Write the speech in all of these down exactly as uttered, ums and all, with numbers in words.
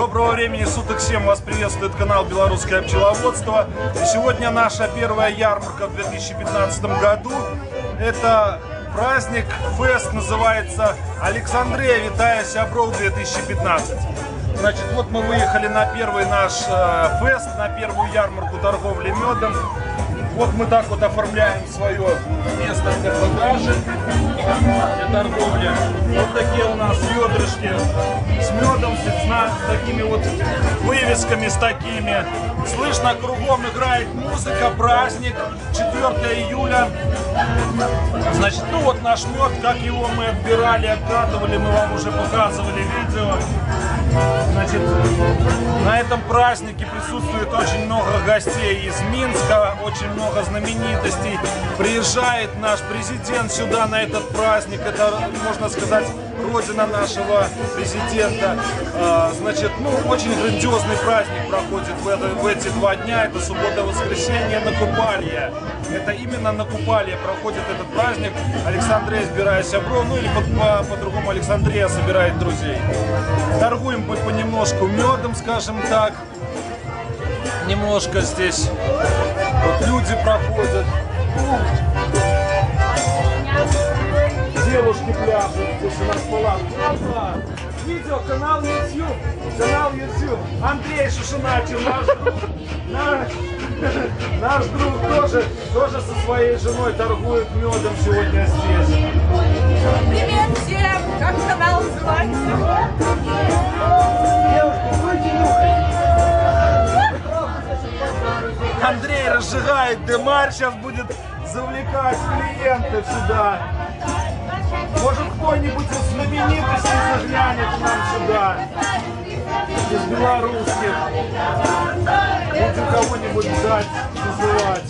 Доброго времени суток всем, вас приветствует канал Белорусское пчеловодство. И сегодня наша первая ярмарка в две тысячи пятнадцатом году. Это праздник, фест, называется Александрия Витая Сябров две тысячи пятнадцать. Значит, вот мы выехали на первый наш э, фест, на первую ярмарку торговли медом. Вот мы так вот оформляем свое место для продажи, для торговли. Вот такие у нас ведрышки с медом, с такими вот вывесками, с такими. Слышно, кругом играет музыка, праздник, четвёртое июля. Значит, ну вот наш мед, как его мы отбирали, обкатывали, мы вам уже показывали видео. Значит, на этом празднике присутствует очень много гостей из Минска, очень много знаменитостей. Приезжает наш президент сюда на этот праздник. Это, можно сказать, родина нашего президента. Значит, ну, очень грандиозный праздник проходит в, это, в эти два дня. Это суббота-воскресенье на Купалье. Это именно на Купалье проходит этот праздник. Александрия Витая Сябров, ну или по-другому по, по Александрия собирает друзей. Торгуем по понемножку медом, скажем так. Немножко здесь вот люди проходят. Девушки пляшут здесь у нас палатка. Видео, канал YouTube. Канал YouTube. Андрей Шушиначин, наш друг. Наш, наш друг тоже, тоже со своей женой торгует медом сегодня здесь. Привет всем! Как канал называется? Андрей разжигает дымарь, сейчас будет завлекать клиентов сюда. Может, кто-нибудь из знаменитостей заглянет к нам сюда, из белорусских. Будем кого-нибудь ждать, вызывать.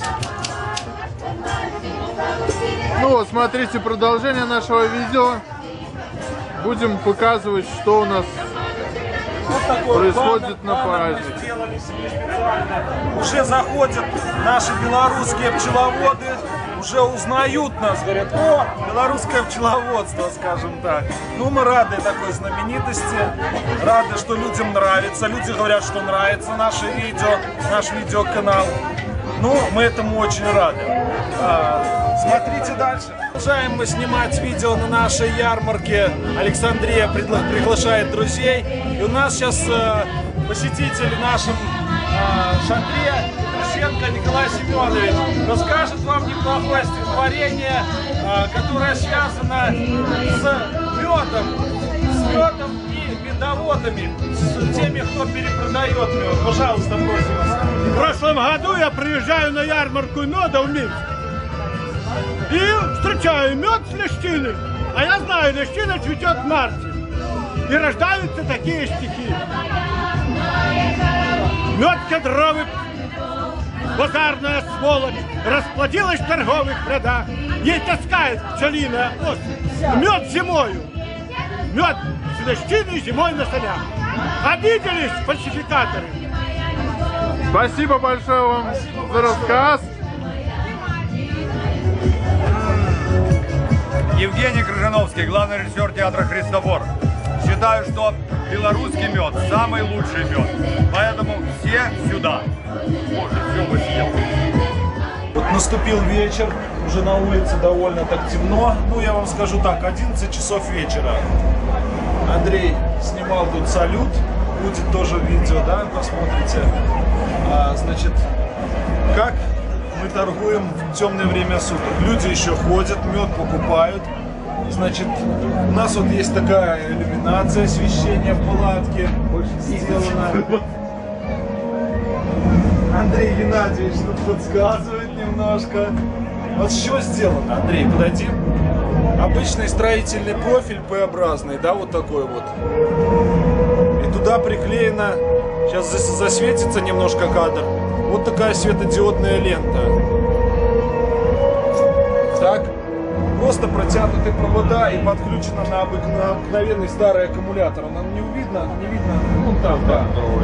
Ну вот, смотрите продолжение нашего видео. Будем показывать, что у нас вот происходит баннер, на празднике. Уже заходят наши белорусские пчеловоды, уже узнают нас, говорят: о, белорусское пчеловодство, скажем так. Ну, мы рады такой знаменитости, рады, что людям нравится. Люди говорят, что нравится наше видео, наш видеоканал. Ну, мы этому очень рады. А, смотрите дальше. Продолжаем мы снимать видео на нашей ярмарке. Александрия пригла приглашает друзей. И у нас сейчас э, посетитель нашим э, Шатре Петрушенко Николай Семенович расскажет вам неплохое стихотворение, э, которое связано с медом, с медом и медоводами, с теми, кто перепродает мед. Пожалуйста, просим вас. В прошлом году я приезжаю на ярмарку меда в Минск и встречаю мед с лещиной. А я знаю, лещина цветет в марте. И рождаются такие стихи. Мед кедровый, базарная сволочь, расплодилась в торговых рядах. Ей таскает пчелиная ось. Мед зимою. Мед с лещиной зимой на санях. Обиделись фальсификаторы. Спасибо большое вам за рассказ. Евгений Крыжановский, главный режиссер театра «Христобор». Считаю, что белорусский мед самый лучший мед. Поэтому все сюда. Может, все бы съел. Вот наступил вечер, уже на улице довольно так темно. Ну, я вам скажу так, одиннадцать часов вечера. Андрей снимал тут салют. Будет тоже видео, да, посмотрите. А, значит, как мы торгуем в темное время суток. Люди еще ходят, мед покупают. Значит, у нас вот есть такая иллюминация, освещение в палатке сделано. Андрей Геннадьевич тут подсказывает немножко. Вот что сделано, Андрей, подойди. Обычный строительный профиль П-образный, да, вот такой вот. И туда приклеена, сейчас засветится немножко кадр, вот такая светодиодная лента. Так, просто протянуты провода и подключена на обыкновенный старый аккумулятор. Нам не видно, не видно, ну там, да.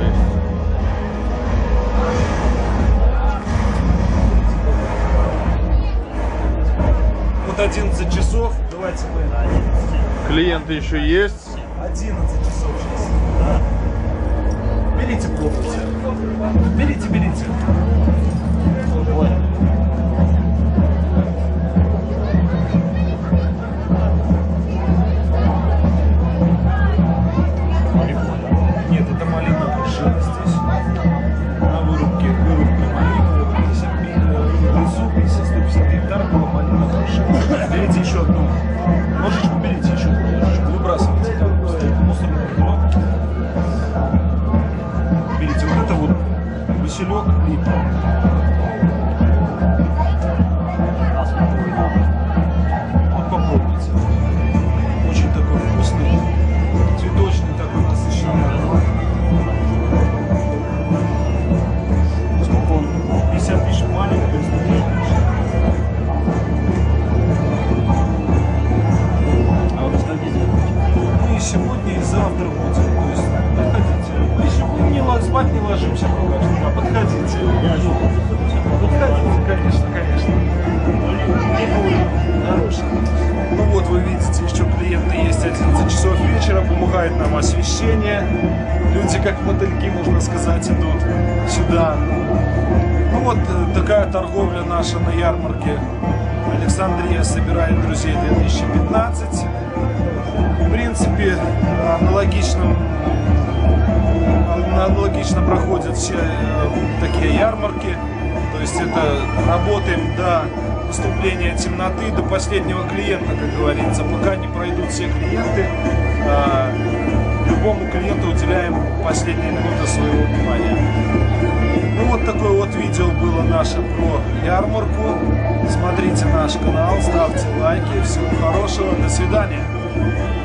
Вот одиннадцать часов, давайте мы. Клиенты еще есть. одиннадцать часов сейчас. Берите, пробуйте. Берите, берите. Нет, это малина крушина здесь. На вырубке, вырубка малины. Вот пятьдесят, в лесу пятьдесят сто пятьдесят гектар была малина крушина. Берите еще одну. Ложечку берите, еще одну ложечку. Выбрасывайте там, стоит мусорный ведро. Берите вот это вот василек липа. Вот попробуйте. Очень такой вкусный, цветочный такой насыщенный аромат. Сколько он? пятьдесят тысяч маленький, то есть а вы сдадите? Мы сегодня и завтра будем. То есть подходите. Мы сегодня не ла- спать не ложимся пока что, а подходите. Подходите, конечно, конечно. Хороший. Ну вот вы видите, еще клиенты есть одиннадцать часов вечера, помогает нам освещение. Люди как мотыльки, можно сказать, идут сюда. Ну вот э, такая торговля наша на ярмарке. Александрия собирает друзей две тысячи пятнадцать. В принципе, аналогично, аналогично проходят все э, такие ярмарки. То есть это работаем до наступления темноты, до последнего клиента, как говорится. Пока не пройдут все клиенты, э, любому клиенту уделяем последние минуты своего внимания. Ну вот такое вот видео было наше про ярмарку. Смотрите наш канал, ставьте лайки. Всего хорошего, до свидания.